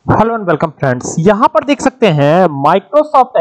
Hello and welcome friends. यहां पर देख सकते हैं माइक्रोसॉफ्ट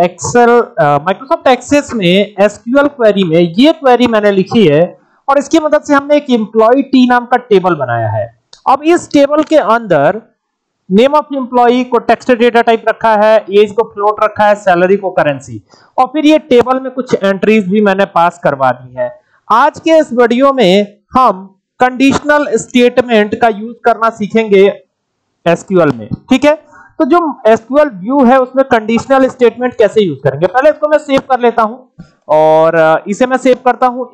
एक्सेस में एसक्यूएल क्वेरी में ये क्वेरी मैंने लिखी है और इसकी मदद से हमने एक एम्प्लॉय टी नाम का टेबल बनाया है। अब इस टेबल के अंदर नेम ऑफ एम्प्लॉय को टेक्स्ट डेटा टाइप रखा है, एज को फ्लोट रखा है, सैलरी को करेंसी, और फिर ये टेबल में कुछ एंट्रीज भी मैंने पास करवा दी है। आज के इस वीडियो में हम कंडीशनल स्टेटमेंट का यूज करना सीखेंगे एसक्यूएल में। ठीक है, तो जो एसक्यूएल व्यू है उसमें कंडीशनल स्टेटमेंट कैसे यूज करेंगे, पहले इसको मैं सेव कर लेता हूं और इसे मैं सेव करता हूं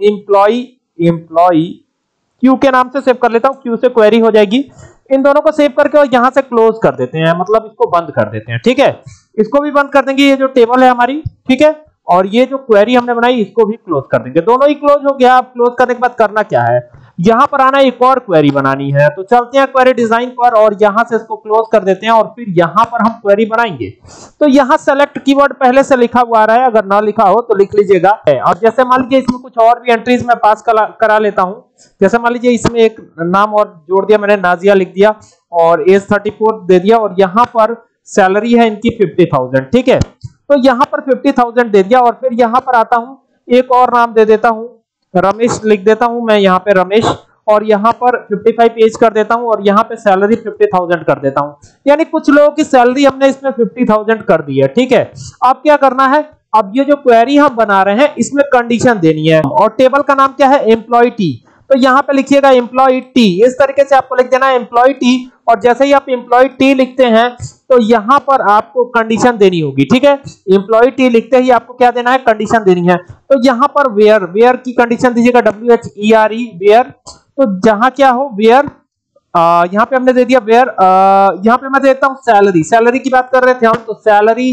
एम्प्लॉय क्यू के नाम से सेव कर लेता हूं। क्यू से क्वेरी हो जाएगी। इन दोनों को सेव करके और यहां से क्लोज कर देते हैं, मतलब इसको बंद कर देते हैं। ठीक है, इसको भी बंद कर देंगे, ये जो टेबल है हमारी। ठीक है, और ये जो क्वेरी हमने बनाई इसको भी क्लोज कर देंगे। दोनों ही क्लोज हो गया। अब क्लोज करने के बाद करना क्या है, यहां पर आना, एक और क्वेरी बनानी है। तो चलते हैं क्वेरी डिजाइन पर और यहां से इसको क्लोज कर देते हैं और फिर यहां पर हम क्वेरी बनाएंगे। तो यहां सेलेक्ट कीवर्ड पहले से लिखा हुआ आ रहा है, अगर ना लिखा हो तो लिख लीजिएगा। और जैसे मान लीजिए इसमें कुछ और भी एंट्रीज मैं पास करा लेता हूं। जैसे मान लीजिए इसमें एक नाम और जोड़ दिया मैंने, नाजिया लिख दिया और एज 34 दे दिया और यहां पर सैलरी है इनकी 50,000। ठीक है, तो यहां पर 50,000 दे दिया और फिर यहां पर आता हूं, एक और नाम दे देता हूं, रमेश लिख देता हूं मैं यहाँ पे रमेश, और यहाँ पर 55 एज कर देता हूं और यहाँ पे सैलरी 50,000 कर देता हूं। यानी कुछ लोगों की सैलरी हमने इसमें 50,000 कर दी है। ठीक है, अब क्या करना है, अब ये जो क्वेरी हम बना रहे हैं इसमें कंडीशन देनी है और टेबल का नाम क्या है, एम्प्लॉय टी। तो यहाँ पे लिखिएगा एम्प्लॉय टी, इस तरीके से आपको लिख देना है एम्प्लॉय टी। और जैसे ही आप एम्प्लॉय टी लिखते हैं तो यहाँ पर आपको कंडीशन देनी होगी। ठीक है, एम्प्लॉय टी लिखते ही आपको क्या देना है, कंडीशन देनी है। तो यहाँ पर वेयर की कंडीशन दीजिएगा, WHERE वेयर। तो जहां क्या हो वेयर, यहाँ पे हमने दे दिया वेयर। यहाँ पे मैं देता हूँ सैलरी की बात कर रहे थे हम, तो सैलरी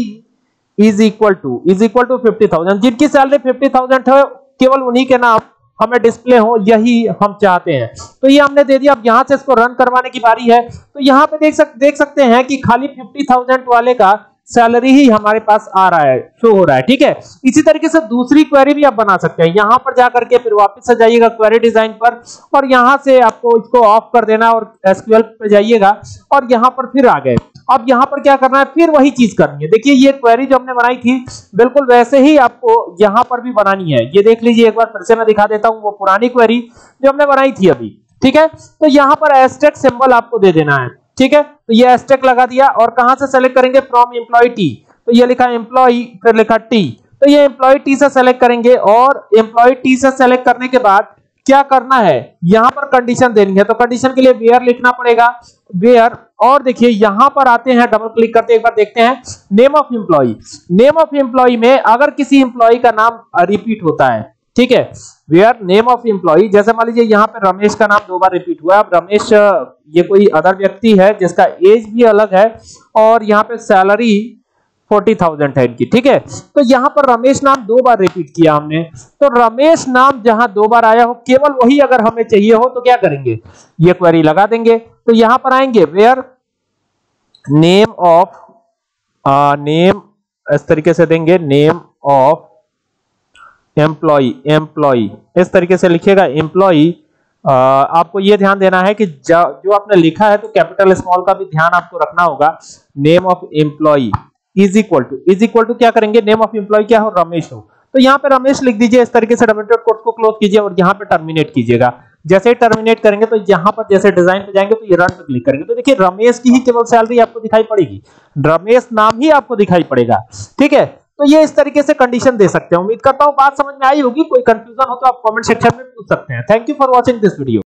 इज इक्वल टू 50,000। जिनकी सैलरी 50,000 है केवल उन्हीं के नाम हमें डिस्प्ले हो, यही हम चाहते हैं। तो ये हमने दे दिया। अब यहां से इसको रन करवाने की बारी है। तो यहां पे देख सकते हैं कि खाली 50,000 वाले का सैलरी ही हमारे पास आ रहा है, शो हो रहा है। ठीक है, इसी तरीके से दूसरी क्वेरी भी आप बना सकते हैं। यहां पर जाकर के फिर वापस से जाइएगा क्वेरी डिजाइन पर और यहां से आपको इसको ऑफ कर देना और एसक्यूएल पे जाइएगा और यहां पर फिर आ गए। अब यहां पर क्या करना है, फिर वही चीज करनी है। देखिए ये क्वेरी जो हमने बनाई थी बिल्कुल वैसे ही आपको यहां पर भी बनानी है। ये देख लीजिए, एक बार फिर से मैं दिखा देता हूं वो पुरानी क्वेरी जो हमने बनाई थी अभी। ठीक है, तो यहां पर एस्टेरिस्क सिंबल आपको दे देना है। ठीक है, तो ये एस्टेरिस्क लगा दिया और कहां से सेलेक्ट करेंगे, फ्रॉम एम्प्लॉय टी। तो ये लिखा एम्प्लॉय फिर लिखा टी, तो ये एम्प्लॉय टी से सेलेक्ट करेंगे और एम्प्लॉय टी से सेलेक्ट करने के बाद क्या करना है, यहां पर कंडीशन देनी है। तो कंडीशन के लिए वेयर लिखना पड़ेगा, वेयर। और देखिए यहां पर आते हैं, डबल क्लिक करते एक बार देखते हैं name of employ. Name of employ में अगर किसी एम्प्लॉय का नाम रिपीट होता है, ठीक है, वेयर नेम ऑफ एम्प्लॉय। जैसे मान लीजिए यहाँ पे रमेश का नाम 2 बार रिपीट हुआ है। अब रमेश ये कोई अदर व्यक्ति है जिसका एज भी अलग है और यहाँ पे सैलरी 40,000 है इनकी। ठीक है, तो यहां पर रमेश नाम 2 बार रिपीट किया हमने। तो रमेश नाम जहां 2 बार आया हो, केवल वही अगर हमें चाहिए हो तो क्या करेंगे, ये क्वेरी लगा देंगे। तो यहां पर आएंगे वेयर नेम ऑफ, नेम इस तरीके से देंगे, नेम ऑफ एम्प्लॉय इस तरीके से लिखिएगा एम्प्लॉय। आपको ये ध्यान देना है कि जो आपने लिखा है तो कैपिटल स्मॉल का भी ध्यान आपको रखना होगा। Name of employ is equal to क्या करेंगे, नेम ऑफ एम्प्लॉय क्या हो, रमेश हो। तो यहाँ पे रमेश लिख दीजिए इस तरीके से, डबल डॉट कोट्स को क्लोज कीजिए और यहाँ पे टर्मिनेट कीजिएगा। जैसे ही टर्मिनेट करेंगे तो यहाँ पर जैसे डिजाइन पे जाएंगे तो ये रन पे क्लिक करेंगे तो देखिए रमेश की ही केवल सैलरी आपको दिखाई पड़ेगी, रमेश नाम ही आपको दिखाई पड़ेगा। ठीक है, तो ये इस तरीके से कंडीशन दे सकते हैं। उम्मीद करता हूँ बात समझ में आई होगी। कोई कंफ्यूजन हो तो आप कमेंट सेक्शन में पूछ सकते हैं। Thank you for watching this video.